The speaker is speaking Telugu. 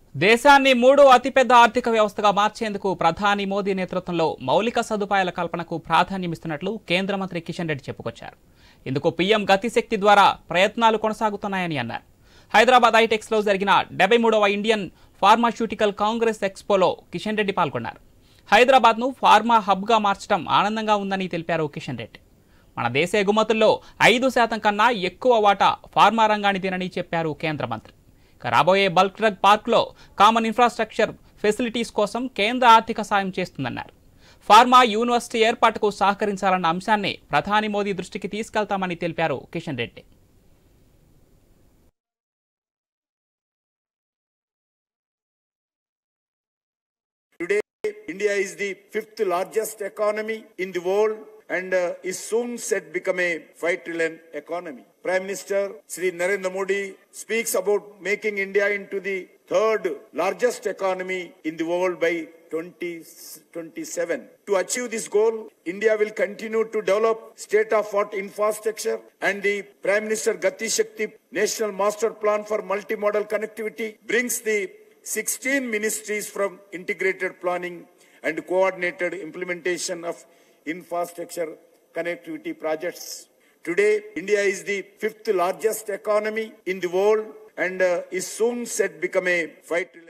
దేశాన్ని మూడో అతిపెద్ద ఆర్థిక వ్యవస్థగా మార్చేందుకు ప్రధాని మోదీ నేతృత్వంలో మౌలిక సదుపాయాల కల్పనకు ప్రాధాన్యమిస్తున్నట్లు కేంద్ర మంత్రి కిషన్ రెడ్డి చెప్పుకొచ్చారు. ఇందుకు పీఎం గతిశక్తి ద్వారా ప్రయత్నాలు కొనసాగుతున్నాయని అన్నారు. హైదరాబాద్ ఐటెక్స్ లో జరిగిన 73వ ఇండియన్ ఫార్మాస్యూటికల్ కాంగ్రెస్ ఎక్స్పోలో కిషన్ రెడ్డి పాల్గొన్నారు. హైదరాబాద్ ను ఫార్మా హబ్ గా మార్చడం ఆనందంగా ఉందని తెలిపారు కిషన్ రెడ్డి. మన దేశ ఎగుమతుల్లో 5% కన్నా ఎక్కువ వాటా ఫార్మా రంగానిదేనని చెప్పారు కేంద్ర మంత్రి. రాబోయే బల్క్ డ్రగ్ పార్క్లో కామన్ ఇన్ఫ్రాస్ట్రక్చర్ ఫెసిలిటీస్ కోసం కేంద్ర ఆర్థిక సాయం చేస్తుందన్నారు. ఫార్మా యూనివర్సిటీ ఏర్పాటుకు సహకరించాలన్న అంశాన్ని ప్రధాని మోదీ దృష్టికి తీసుకెళ్తామని తెలిపారు Kishan Reddy. Today, India is the 5th largest economy in the world and is soon set to become a $5 trillion economy. Prime Minister Shri Narendra Modi speaks about making India into the 3rd largest economy in the world by 2027. To achieve this goal, India will continue to develop state-of-the-art infrastructure, and the Prime Minister Gati Shakti National Master Plan for Multimodal Connectivity brings the 16 ministries from integrated planning and coordinated implementation of infrastructure connectivity projects. Today, India is the 5th largest economy in the world and is soon set to become a $5 trillion